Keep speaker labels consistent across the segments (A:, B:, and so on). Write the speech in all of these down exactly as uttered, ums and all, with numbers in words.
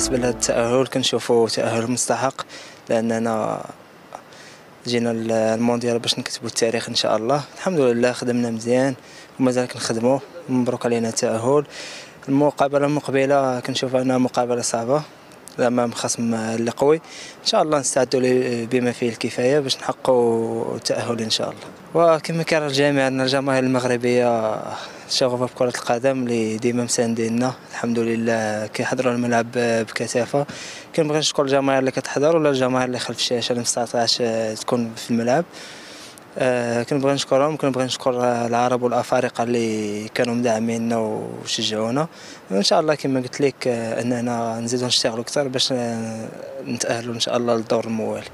A: بالنسبه لهذا التاهل كنشوفوا تاهل مستحق، لاننا جينا المونديال باش نكتبوا التاريخ ان شاء الله. الحمد لله خدمنا مزيان ومازال كنخدموا. مبروك علينا التاهل. المقابله المقبله كنشوف انها مقابله صعبه امام خصم اللي قوي. ان شاء الله نستعدوا بما فيه الكفايه باش نحققوا التاهل ان شاء الله. وكما كيرى الجميع ان الجماهير المغربيه شغوفه بكره القدم اللي ديما مسانديننا، الحمد لله كيحضروا الملعب بكثافه. كنبغي نشكر الجماهير اللي كتحضر ولا الجماهير اللي خلف الشاشه اللي مستطاعش تكون في الملعب. آه كنبغي نشكرهم، كنبغي نشكر العرب والافارقه اللي كانوا مدعميننا وشجعونا. وان شاء الله كما قلت لك اننا نزيدوا نشتغلوا اكثر باش نتاهلوا ان شاء الله للدور الموالي.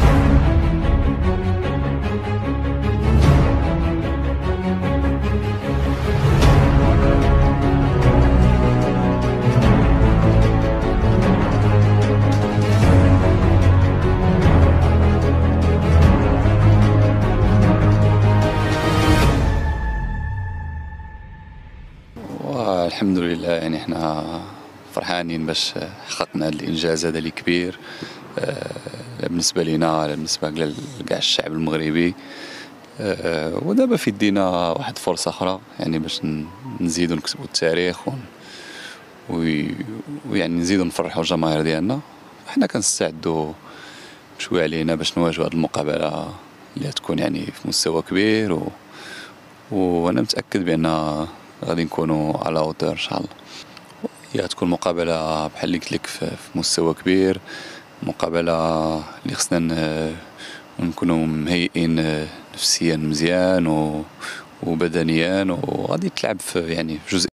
B: والحمد لله يعني احنا فرحانين باش حققنا هذا الانجاز هذا اللي كبير لا بالنسبه لينا لا بالنسبه لكاع الشعب المغربي. ودابا في يدينا واحد فرصه اخرى يعني باش نزيدوا نكتبوا التاريخ ويعني نزيدوا نفرحوا الجماهير ديالنا. حنا كنستعدوا بشويه علينا باش نواجهوا هذه المقابله اللي تكون يعني في مستوى كبير و... وانا متاكد بان غادي نكونوا على اوتور ان شاء الله. هي تكون مقابله بحال اللي قلت لك في مستوى كبير، مقابله اللي خصنا نكونوا مهيئين نفسيا مزيان وبدنيا، وغادي تلعب في يعني في جزء